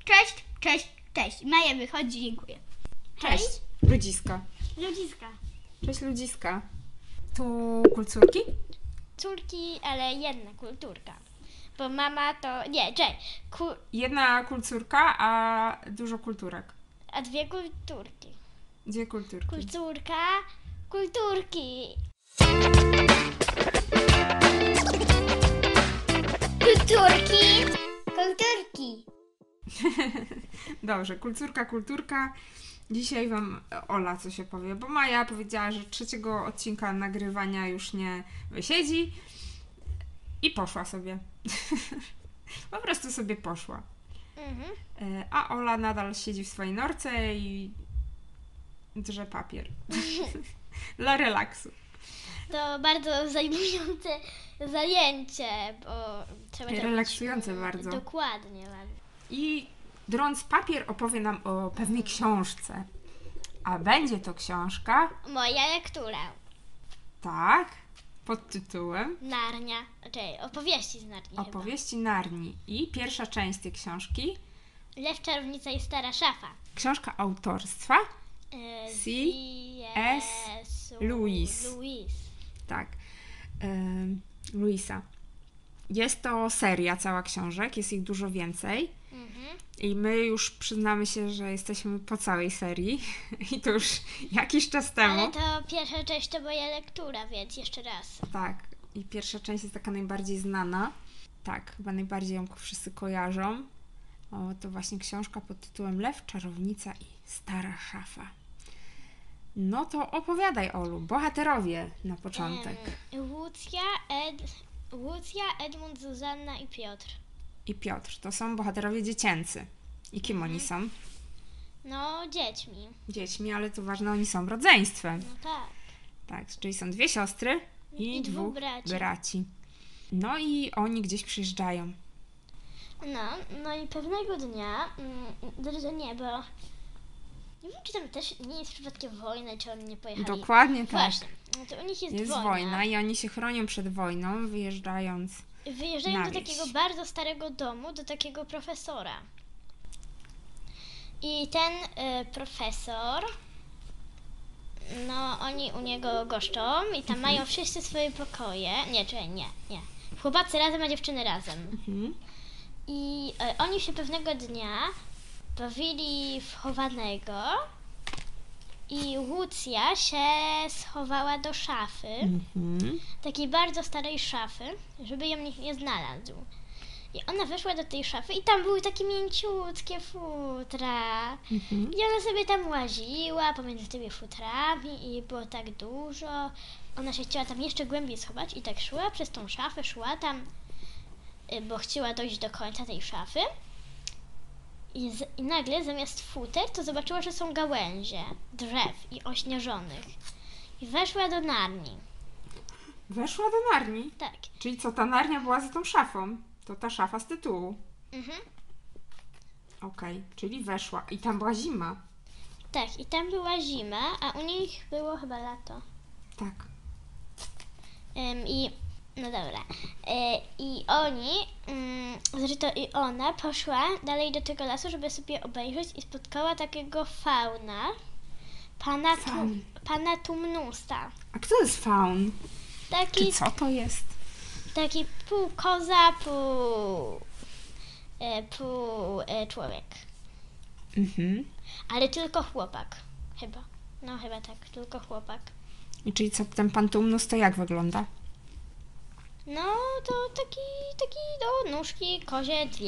Cześć, cześć, cześć. Maja wychodzi, dziękuję. Cześć, ludziska. Ludziska. Cześć, ludziska. Tu kulturki? Córki, ale jedna kulturka. Bo mama to... Nie, Jedna kulturka, a dużo kulturek. a dwie kulturki. Dwie kulturki. Kulturka, kulturki. Kulturki. Kulturki. Dobrze, kulturka. Dzisiaj wam Ola coś opowie, bo Maja powiedziała, że 3 odcinka nagrywania już nie wysiedzi i poszła sobie. Po prostu sobie poszła. Mhm. A Ola nadal siedzi w swojej norce i drze papier. Dla relaksu. To bardzo zajmujące zajęcie, bo trzeba... tam Relaksujące mieć, bardzo. Dokładnie. Bardzo. I drąc papier opowie nam o pewnej książce. A będzie to książka, Moja lektura. tak, pod tytułem Narnia. Opowieści z Narni chyba. Opowieści Narni. I pierwsza część tej książki, Lew, czarownica i stara szafa. książka autorstwa, C.S. Lewis. tak, Louisa. Jest to seria cała książek, jest ich dużo więcej. Mhm. I my już przyznamy się, że jesteśmy po całej serii i to już jakiś czas temu. Ale to pierwsza część to moja lektura, więc jeszcze raz. Tak, i pierwsza część jest taka najbardziej znana. Tak, chyba najbardziej ją wszyscy kojarzą. O, to właśnie książka pod tytułem Lew, czarownica i stara szafa. No to opowiadaj, Olu, bohaterowie na początek. Łucja, Edmund, Zuzanna i Piotr. I Piotr, to są bohaterowie dziecięcy. I kim oni są? No, dziećmi. Dziećmi, ale to ważne, oni są rodzeństwem. No tak. Tak, czyli są 2 siostry i dwóch 2 braci. braci. No i oni gdzieś przyjeżdżają. No i pewnego dnia, nie, bo nie wiem, czy tam też nie jest przypadkiem wojna, czy oni nie pojechali. Dokładnie tak. Właśnie, no to u nich jest wojna i oni się chronią przed wojną, wyjeżdżając. Wyjeżdżają na do wieś. takiego bardzo starego domu, do takiego profesora. I ten profesor, no oni u niego goszczą i tam mają wszyscy swoje pokoje. Nie. Chłopacy razem, a dziewczyny razem. Mhm. I oni się pewnego dnia bawili w chowanego i Łucja się schowała do szafy, Mhm. takiej bardzo starej szafy, żeby ją nikt nie znalazł. I ona weszła do tej szafy i tam były takie mięciutkie futra. Mhm. I ona sobie tam łaziła pomiędzy tymi futrami i było tak dużo. Ona się chciała tam jeszcze głębiej schować i tak szła przez tą szafę, szła tam, bo chciała dojść do końca tej szafy. I nagle zamiast futer to zobaczyła, że są gałęzie drzew i ośnieżonych. I weszła do Narni. Weszła do Narni. Tak. Czyli co, ta Narnia była za tą szafą? To ta szafa z tytułu. Mhm. Okej, czyli weszła. I tam była zima. Tak, i tam była zima, a u nich było chyba lato. Tak. No dobra. I oni, zresztą i ona poszła dalej do tego lasu, żeby sobie obejrzeć i spotkała takiego fauna, Faun. pana Tumnusa. A kto jest faun? Taki, Czy co to jest? taki pół koza, pół człowiek. Mhm. Ale tylko chłopak, chyba. No chyba tak, tylko chłopak. I czyli co, ten pan Tumnus to jak wygląda? No to taki no nóżki kozie 2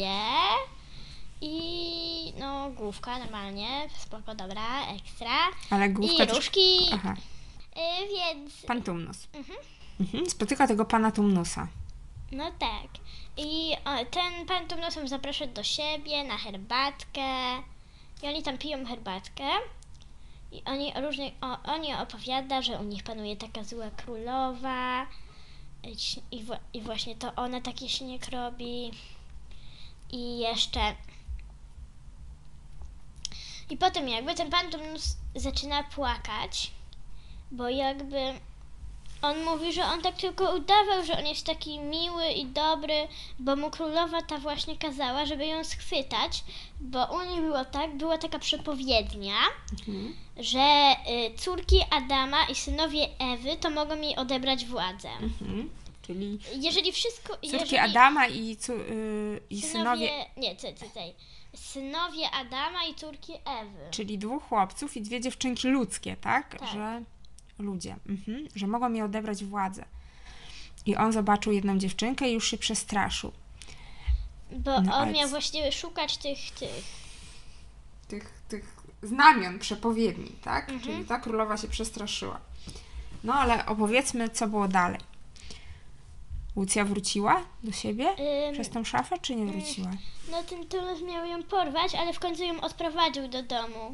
i no główka normalnie, spoko, dobra, ekstra. Ale główka I też... różki, Aha, więc pan Tumnus. Mhm. Mhm. Spotyka tego pana Tumnusa. no tak. I ten pan Tumnusem zaprasza do siebie na herbatkę i oni tam piją herbatkę. I oni opowiada, że u nich panuje taka zła królowa i właśnie to ona taki śnieg robi i jeszcze i potem jakby ten pan Tumnus zaczyna płakać, bo jakby On mówi, że on tak tylko udawał, że on jest taki miły i dobry, bo mu królowa ta właśnie kazała, żeby ją schwytać, bo u niej było tak, była taka przepowiednia, że córki Adama i synowie Ewy to mogą jej odebrać władzę. Czyli Jeżeli wszystko... córki Adama i synowie... Nie, synowie Adama i córki Ewy. Czyli 2 chłopców i 2 dziewczynki ludzkie, tak? Tak. Że ludzie, że mogą jej odebrać władzę. I on zobaczył jedną dziewczynkę i już się przestraszył. Bo No, ale on miał właściwie szukać tych znamion przepowiedni, tak? Czyli ta królowa się przestraszyła. No ale opowiedzmy, co było dalej. Łucja wróciła do siebie przez tą szafę, czy nie wróciła? No ten Tumus miał ją porwać, ale w końcu ją odprowadził do domu.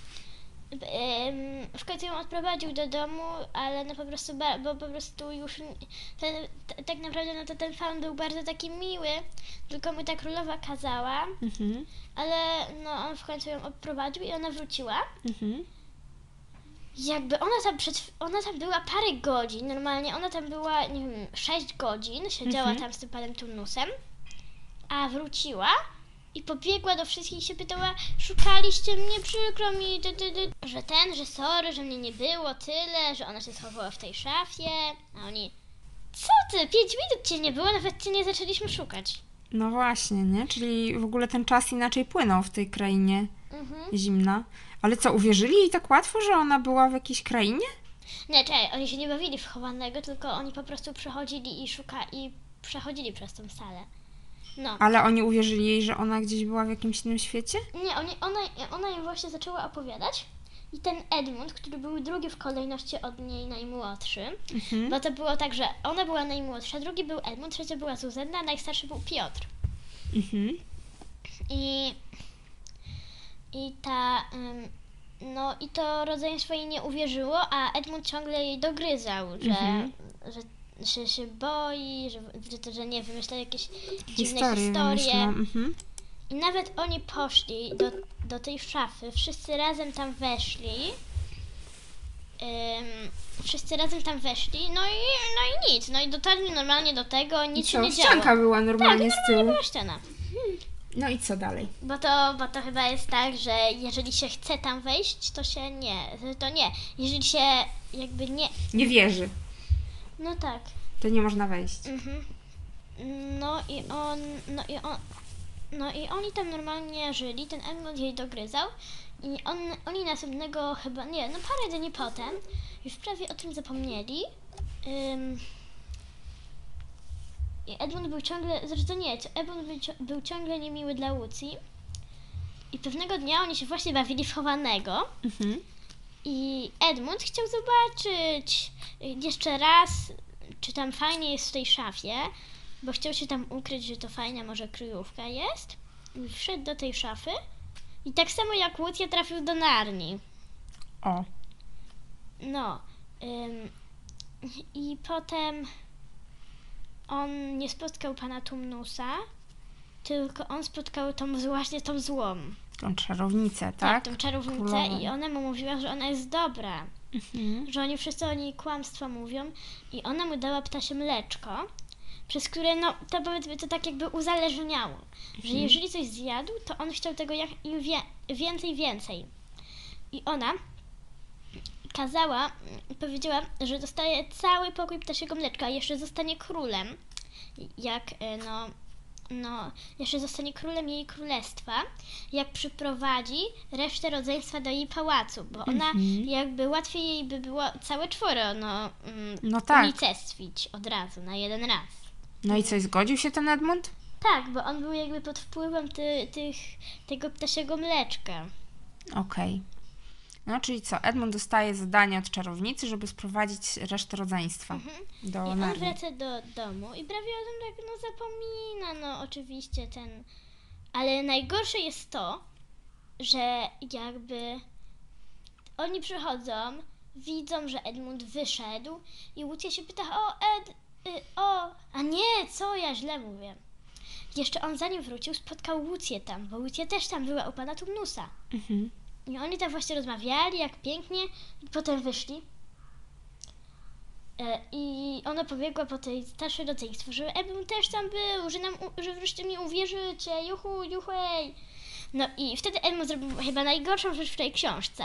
Ale no po prostu, bo po prostu już tak naprawdę no to ten faun był bardzo taki miły, tylko mu ta królowa kazała, ale no on w końcu ją odprowadził i ona wróciła. Jakby ona tam była parę godzin, normalnie ona tam była, nie wiem, 6 godzin, siedziała tam z tym panem Turnusem, a wróciła i pobiegła do wszystkich i się pytała, szukaliście mnie, przykro mi, że sorry, że mnie nie było, tyle, że ona się schowała w tej szafie, a oni, co ty, 5 minut cię nie było, nawet cię nie zaczęliśmy szukać. No właśnie, nie? Czyli w ogóle ten czas inaczej płynął w tej krainie zimna. Ale co, uwierzyli jej tak łatwo, że ona była w jakiejś krainie? Nie, czekaj, oni się nie bawili w chowanego, tylko oni po prostu przechodzili i przechodzili przez tą salę. No. Ale oni uwierzyli jej, że ona gdzieś była w jakimś innym świecie? Nie, ona im właśnie zaczęła opowiadać i ten Edmund, który był drugi w kolejności od niej najmłodszy, bo to było tak, że ona była najmłodsza, drugi był Edmund, trzecia była Zuzanna, a najstarszy był Piotr. I to rodzeństwo jej nie uwierzyło, a Edmund ciągle jej dogryzał, że się boi, że nie wymyśla jakieś dziwne historie. I nawet oni poszli do tej szafy, wszyscy razem tam weszli. No i nic, no i dotarli normalnie do tego, nic się nie działo. Ścianka była normalnie z tyłu. Była ściana. No i co dalej? Bo to chyba jest tak, że jeżeli się chce tam wejść, to się nie. Jeżeli się jakby nie... Nie wierzy. No tak. To nie można wejść. No i oni tam normalnie żyli, ten Edmund jej dogryzał i oni następnego chyba, parę dni potem już prawie o tym zapomnieli. I Edmund był ciągle, był ciągle niemiły dla Łucji i pewnego dnia oni się właśnie bawili w chowanego i Edmund chciał zobaczyć jeszcze raz, czy tam fajnie jest w tej szafie, bo chciał się tam ukryć, że to fajna może kryjówka jest. I wszedł do tej szafy i tak samo jak Łucja trafił do Narni. O. No. I potem on nie spotkał pana Tumnusa, tylko on spotkał właśnie tą złą. Tą czarownicę, tak? Tą czarownicę królową. I ona mu mówiła, że ona jest dobra. Że oni wszyscy o niej kłamstwo mówią i ona mu dała ptasie mleczko, przez które to powiedzmy to tak jakby uzależniało, że jeżeli coś zjadł, to on chciał tego więcej. I ona powiedziała, że dostaje cały pokój ptasiego mleczka, a jeszcze zostanie królem, jeszcze zostanie królem jej królestwa, jak przyprowadzi resztę rodzeństwa do jej pałacu, bo ona jakby łatwiej jej by było całe czworo unicestwić od razu, na jeden raz. No i coś, zgodził się ten Edmund? Tak, bo on był jakby pod wpływem tego ptasiego mleczka. Okej. No, czyli co? Edmund dostaje zadanie od czarownicy, żeby sprowadzić resztę rodzeństwa do I Narni. on wraca do domu i prawie o tym zapomina, oczywiście ale najgorsze jest to, że jakby oni przychodzą, widzą, że Edmund wyszedł i Łucja się pyta, a nie, co ja źle mówię. Jeszcze on zanim wrócił, spotkał Łucję tam, bo Łucja też tam była u pana Tumnusa. I oni tam właśnie rozmawiali, jak pięknie, i potem wyszli. I ona pobiegła po tej starszej rodzeństwo, że Edmund też tam był, że wreszcie mi uwierzycie, juhu, juhej. No i wtedy Edmund zrobił chyba najgorszą rzecz w tej książce.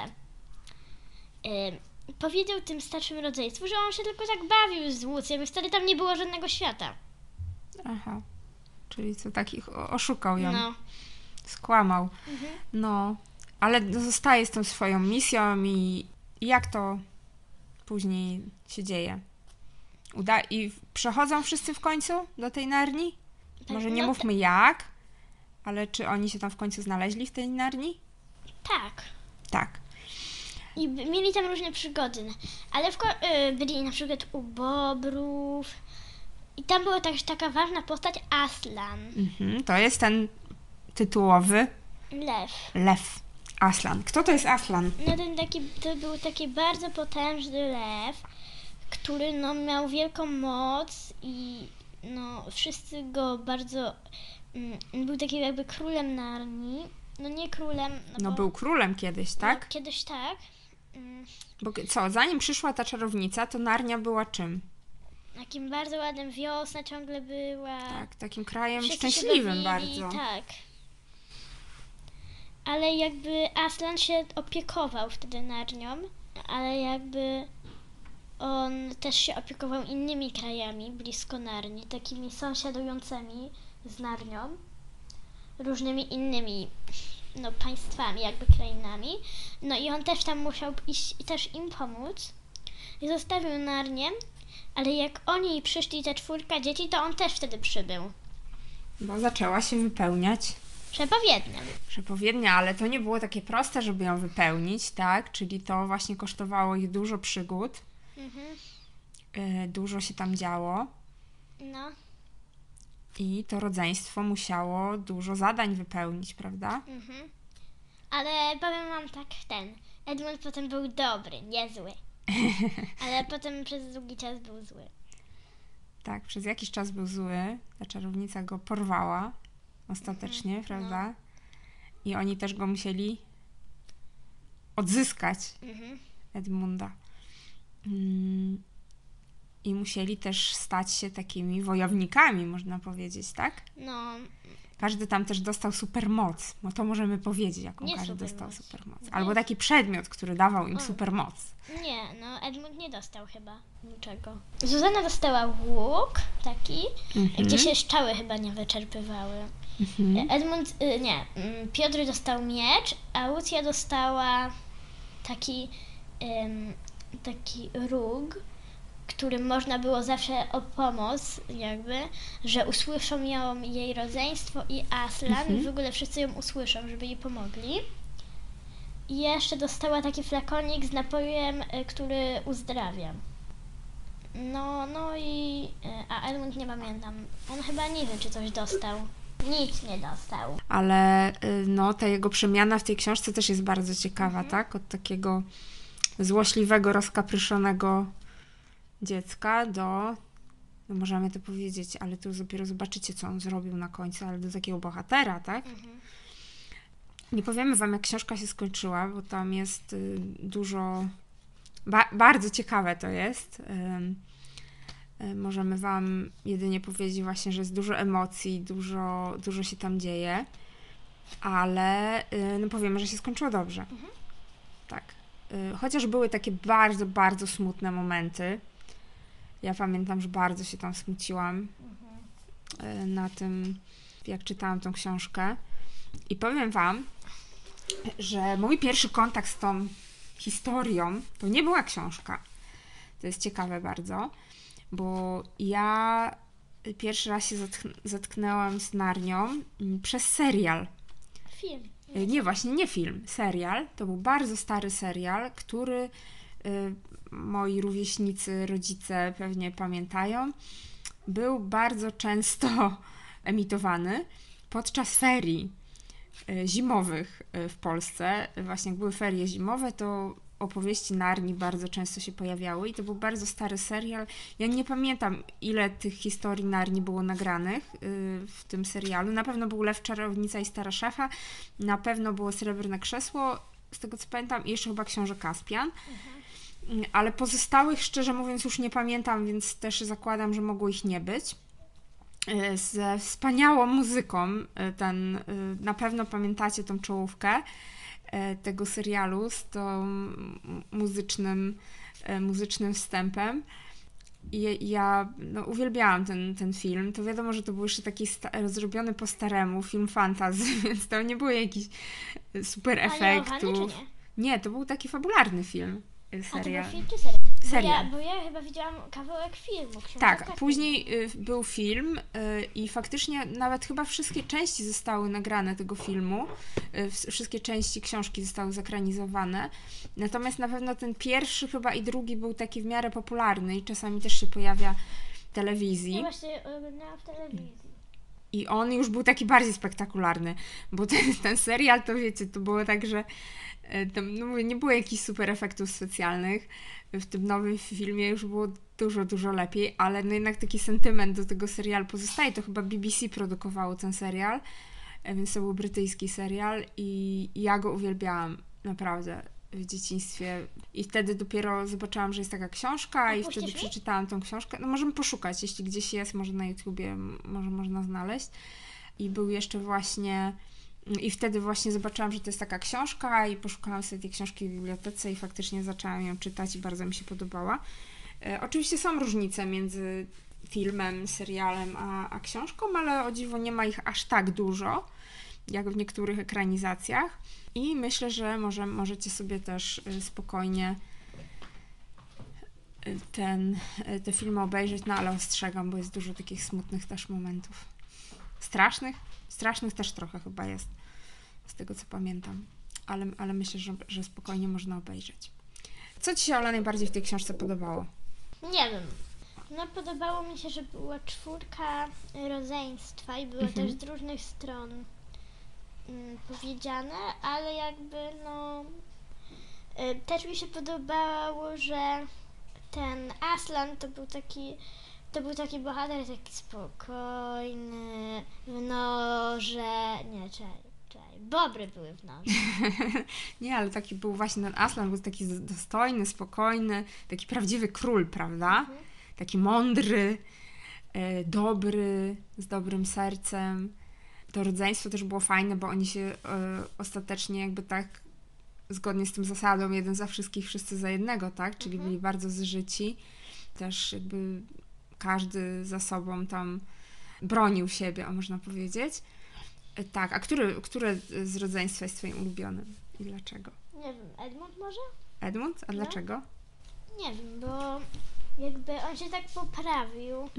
Powiedział tym starszym rodzeństwu, że on się tylko tak bawił z Lucją i wtedy tam nie było żadnego świata. Aha. Czyli co, takich oszukał ją. No. Skłamał. No, ale zostaje z tą swoją misją i jak to później się dzieje? I przechodzą wszyscy w końcu do tej Narni? Tak, Może nie no mówmy jak, ale czy oni się tam w końcu znaleźli w tej Narni? Tak. Tak. I mieli tam różne przygody, ale byli na przykład u Bobrów i tam była też taka ważna postać Aslan, To jest ten tytułowy lew. lew. Aslan. Kto to jest Aslan? No to był taki bardzo potężny lew, który no miał wielką moc i no wszyscy go bardzo... był takim jakby królem Narni. No nie królem... No bo, był królem kiedyś, tak? No, kiedyś tak. Bo co, zanim przyszła ta czarownica, to Narnia była czym? Takim bardzo ładnym, wiosna ciągle była. Tak, takim krajem Wszyscy się szczęśliwym bawili, bardzo. Tak. Ale jakby Aslan się opiekował wtedy Narnią, ale jakby on też się opiekował innymi krajami blisko Narni, takimi sąsiadującymi z Narnią, różnymi innymi państwami, jakby krainami. No i on też tam musiał iść i też im pomóc. I zostawił Narnię, ale jak oni przyszli, te 4 dzieci, to on też wtedy przybył. Bo zaczęła się wypełniać Przepowiednia. ale to nie było takie proste, żeby ją wypełnić, tak? Czyli to właśnie kosztowało ich dużo przygód. Dużo się tam działo. No. I to rodzeństwo musiało dużo zadań wypełnić, prawda? Ale powiem wam tak, Edmund potem był dobry, nie zły. Ale potem przez długi czas był zły. Tak, przez jakiś czas był zły. Ta czarownica go porwała ostatecznie, prawda? I oni też go musieli odzyskać, Edmunda. I musieli też stać się takimi wojownikami, można powiedzieć, tak? No, Każdy tam też dostał supermoc, bo to możemy powiedzieć, jaką Nie każdy supermoc. dostał supermoc. Albo taki przedmiot, który dawał im O. supermoc. nie, Edmund nie dostał chyba niczego. Zuzanna dostała łuk taki, gdzie się strzały chyba nie wyczerpywały. Edmund, Piotr dostał miecz, a Lucja dostała taki róg, którym można było zawsze o pomoc, jakby, że usłyszą ją jej rodzeństwo i Aslan i w ogóle wszyscy ją usłyszą, żeby jej pomogli. I jeszcze dostała taki flakonik z napojem, który uzdrawia. A Edmund nie pamiętam. On chyba nie wiem, czy coś dostał. Nic nie dostał. Ale ta jego przemiana w tej książce też jest bardzo ciekawa, tak? Od takiego złośliwego, rozkapryszonego dziecka do, możemy to powiedzieć, ale tu dopiero zobaczycie, co on zrobił na końcu, ale do takiego bohatera, tak? Nie powiemy wam, jak książka się skończyła, bo tam jest dużo, bardzo ciekawe to jest. Możemy wam jedynie powiedzieć właśnie, że jest dużo emocji, dużo się tam dzieje, ale powiemy, że się skończyło dobrze. Tak. Chociaż były takie bardzo, bardzo smutne momenty. Ja pamiętam, że bardzo się tam smuciłam na tym, jak czytałam tą książkę. I powiem wam, że mój pierwszy kontakt z tą historią to nie była książka. To jest ciekawe bardzo, bo ja pierwszy raz się zetknęłam z Narnią przez serial. Film. Nie, właśnie nie film, serial. To był bardzo stary serial, który moi rówieśnicy, rodzice pewnie pamiętają. Był bardzo często emitowany podczas ferii zimowych w Polsce. Właśnie jak były ferie zimowe, to opowieści Narni bardzo często się pojawiały i to był bardzo stary serial. Ja nie pamiętam, ile tych historii Narni było nagranych w tym serialu. Na pewno był Lew, Czarownica i Stara Szafa, na pewno było Srebrne Krzesło, z tego co pamiętam, i jeszcze chyba Książę Kaspian. ale pozostałych, szczerze mówiąc, już nie pamiętam, więc też zakładam, że mogło ich nie być. Ze wspaniałą muzyką, na pewno pamiętacie tą czołówkę tego serialu z tą muzycznym wstępem. I ja uwielbiałam ten film. To wiadomo, że to był jeszcze taki zrobiony po staremu, film fantasy, więc tam nie było jakichś super efektów. Nie, to był taki fabularny film, serial. A to był film czy serial? Serial. Bo ja chyba widziałam kawałek filmu. Tak, później był film i faktycznie nawet chyba wszystkie części zostały nagrane tego filmu. Wszystkie części książki zostały zekranizowane. Natomiast na pewno ten pierwszy chyba i drugi był taki w miarę popularny i czasami też się pojawia w telewizji. Ja właśnie oglądałam w telewizji. I on już był taki bardziej spektakularny, bo ten serial, to wiecie, to było tak, że tam, nie było jakichś super efektów specjalnych. W tym nowym filmie już było dużo, dużo lepiej, ale jednak taki sentyment do tego serialu pozostaje. To chyba BBC produkowało ten serial, więc to był brytyjski serial i ja go uwielbiałam naprawdę w dzieciństwie. I wtedy dopiero zobaczyłam, że jest taka książka i wtedy przeczytałam tą książkę. Możemy poszukać, jeśli gdzieś jest, może na YouTubie, może można znaleźć. I był jeszcze właśnie... I wtedy właśnie zobaczyłam, że to jest taka książka i poszukałam sobie tej książki w bibliotece i faktycznie zaczęłam ją czytać i bardzo mi się podobała. Oczywiście są różnice między filmem, serialem a książką, ale o dziwo nie ma ich aż tak dużo, jak w niektórych ekranizacjach. I myślę, że możecie sobie też spokojnie te filmy obejrzeć, ale ostrzegam, bo jest dużo takich smutnych też momentów. Strasznych też trochę chyba jest, z tego co pamiętam, ale myślę, że spokojnie można obejrzeć. Co Ci się, Ola, najbardziej w tej książce podobało? Nie wiem. Podobało mi się, że była 4 rodzeństwa i było też z różnych stron powiedziane, ale jakby też mi się podobało, że ten Aslan to był taki bohater, taki spokojny, w norze... Nie, czekaj. Bobry były w norze. Nie, ale taki był właśnie ten Aslan, był taki dostojny, spokojny, taki prawdziwy król, prawda? Taki mądry, dobry, z dobrym sercem. To rodzeństwo też było fajne, bo oni się ostatecznie jakby tak zgodnie z tym zasadą jeden za wszystkich, wszyscy za jednego, tak? Czyli byli bardzo zżyci. Też jakby każdy za sobą tam bronił siebie, można powiedzieć. Tak, a które z rodzeństwa jest Twoim ulubionym i dlaczego? Nie wiem, Edmund może? Edmund? A dlaczego? Nie wiem, bo jakby on się tak poprawił,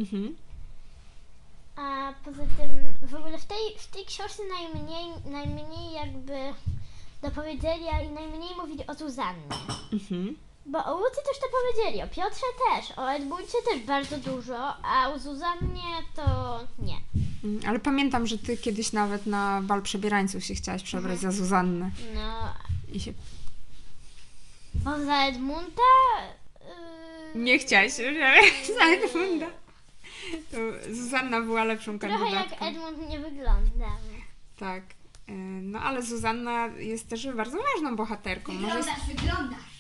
a poza tym w ogóle w tej książce najmniej jakby dopowiedzieli, i najmniej mówili o Zuzannie. Bo o Łucji też to powiedzieli, o Piotrze też, o Edmundzie też bardzo dużo, a o Zuzannie to nie. Ale pamiętam, że Ty kiedyś nawet na bal przebierańców się chciałaś przebrać za Zuzannę. I się... Bo za Edmunda? Nie chciałaś się przebrać za Edmunda. To Zuzanna była lepszą kandydatką. Trochę jak Edmund nie wygląda. Tak. Ale Zuzanna jest też bardzo ważną bohaterką. Wyglądasz.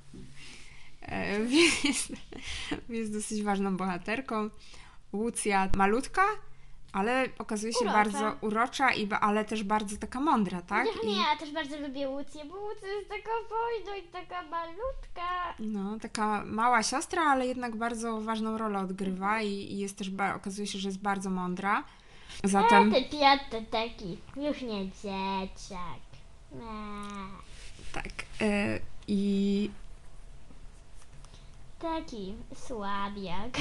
Jest dosyć ważną bohaterką. Łucja malutka, ale okazuje się bardzo urocza, ale też bardzo taka mądra, tak? Ja też bardzo lubię Łucję, bo Łucja jest taka fajna i taka malutka. Taka mała siostra, ale jednak bardzo ważną rolę odgrywa i jest też, okazuje się, że jest bardzo mądra. Zatem... Ten Piotr to taki już nie dzieciak. Tak. I... Taki słabiak.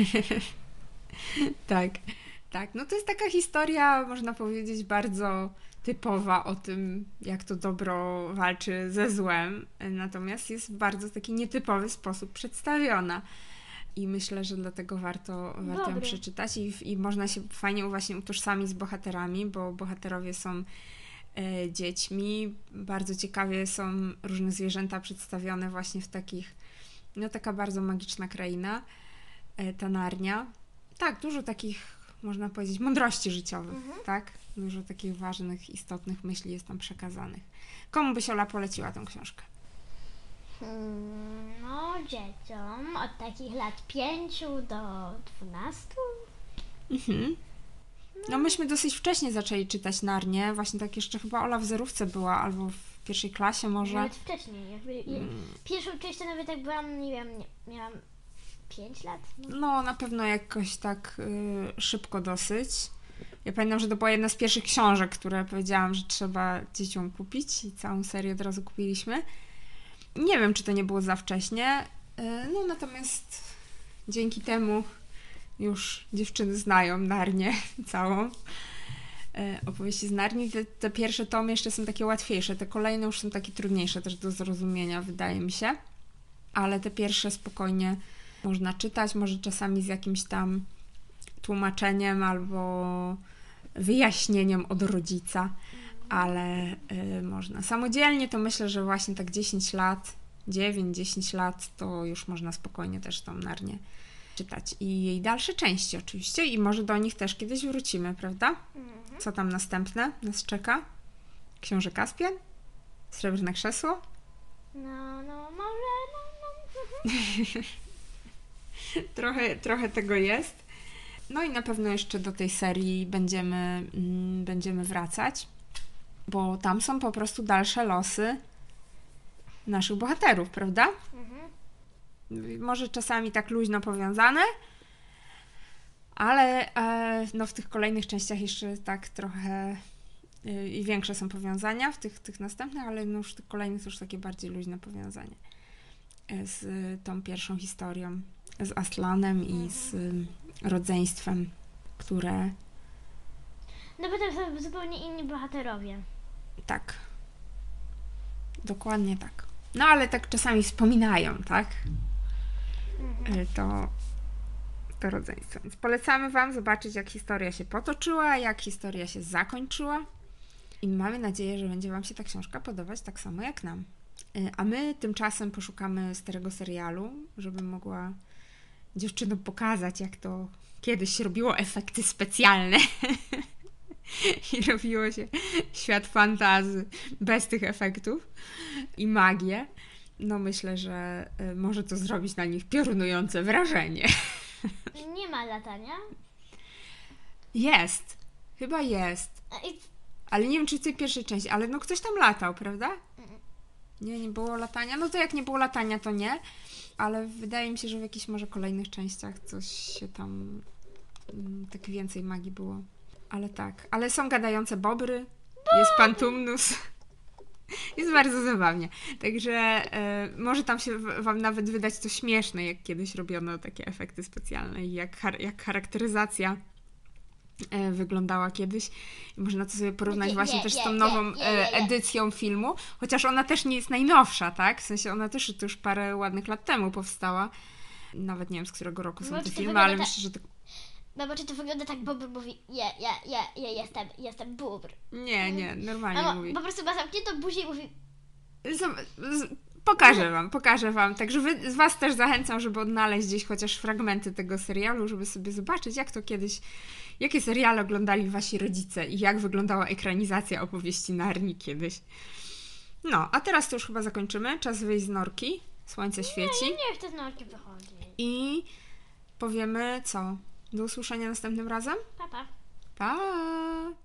Tak. To jest taka historia, można powiedzieć, bardzo typowa o tym, jak to dobro walczy ze złem, natomiast jest w bardzo taki nietypowy sposób przedstawiona. I myślę, że dlatego warto ją przeczytać i można się fajnie właśnie utożsamić z bohaterami, bo bohaterowie są dziećmi. Bardzo ciekawie są różne zwierzęta przedstawione właśnie w takich, taka bardzo magiczna kraina, ta Narnia. Tak, dużo takich, można powiedzieć, mądrości życiowych, tak? Dużo takich ważnych, istotnych myśli jest tam przekazanych. Komu byś, Ola, poleciła tę książkę? No, dzieciom od takich lat 5 do 12. Mhm. No myśmy dosyć wcześnie zaczęli czytać Narnię, właśnie tak jeszcze chyba Ola w zerówce była, albo w pierwszej klasie może. Nawet wcześniej. Pierwszą część to nawet jak byłam, nie wiem, miałam 5 lat. No na pewno jakoś tak szybko dosyć. Ja pamiętam, że to była jedna z pierwszych książek, które powiedziałam, że trzeba dzieciom kupić i całą serię od razu kupiliśmy. Nie wiem, czy to nie było za wcześnie, no natomiast dzięki temu już dziewczyny znają Narnię całą. Opowieści z Narni. Te pierwsze tomy jeszcze są takie łatwiejsze, te kolejne już są takie trudniejsze też do zrozumienia, wydaje mi się. Ale te pierwsze spokojnie można czytać, może czasami z jakimś tam tłumaczeniem albo wyjaśnieniem od rodzica, ale można. Samodzielnie to myślę, że właśnie tak 10 lat, 9-10 lat to już można spokojnie też tą Narnię czytać. I jej dalsze części oczywiście i może do nich też kiedyś wrócimy, prawda? Co tam następne nas czeka? Książę Kaspian? Srebrne krzesło? No, może, Trochę tego jest. No i na pewno jeszcze do tej serii będziemy wracać, bo tam są po prostu dalsze losy naszych bohaterów, prawda? Może czasami tak luźno powiązane, ale no w tych kolejnych częściach jeszcze tak trochę i większe są powiązania w tych następnych, ale no już w tych kolejnych to już takie bardziej luźne powiązanie z tą pierwszą historią, z Aslanem i z rodzeństwem, które... No bo to są zupełnie inni bohaterowie. Tak. Dokładnie tak. No ale tak czasami wspominają, tak? To rodzeństwo. Więc polecamy Wam zobaczyć, jak historia się potoczyła, jak historia się zakończyła. I mamy nadzieję, że będzie Wam się ta książka podobać tak samo jak nam. A my tymczasem poszukamy starego serialu, żeby mogła dziewczynom pokazać, jak to kiedyś robiło efekty specjalne. I robiło się świat fantasy bez tych efektów i magię. No myślę, że może to zrobić na nich piorunujące wrażenie. Nie ma latania. Jest. Chyba jest. Ale nie wiem, czy w tej pierwszej części, ale no ktoś tam latał, prawda? Nie było latania. No to jak nie było latania, to nie. Ale wydaje mi się, że w jakichś może kolejnych częściach coś się tam tak więcej magii było. Ale tak. Ale są gadające bobry. Jest pan Tumnus. Jest bardzo zabawnie. Także może tam się Wam nawet wydać to śmieszne, jak kiedyś robiono takie efekty specjalne i jak charakteryzacja wyglądała kiedyś. I można to sobie porównać właśnie też z tą nową edycją filmu, chociaż ona też nie jest najnowsza, tak? W sensie ona też już parę ładnych lat temu powstała. Nawet nie wiem, z którego roku są te filmy, ale myślę, że to... Bo czy to wygląda tak, Bobr mówi, jestem bóbr. Nie, normalnie mówi. Po prostu ma zamkniętą buzię i mówi... Pokażę wam. Także z Was też zachęcam, żeby odnaleźć gdzieś chociaż fragmenty tego serialu, żeby sobie zobaczyć, jak to kiedyś, jakie seriale oglądali Wasi rodzice i jak wyglądała ekranizacja opowieści Narni kiedyś. No, a teraz to już chyba zakończymy. Czas wyjść z norki. Słońce świeci. Nie chcę z norki wychodzić. I powiemy co? Do usłyszenia następnym razem? Pa, pa. Pa!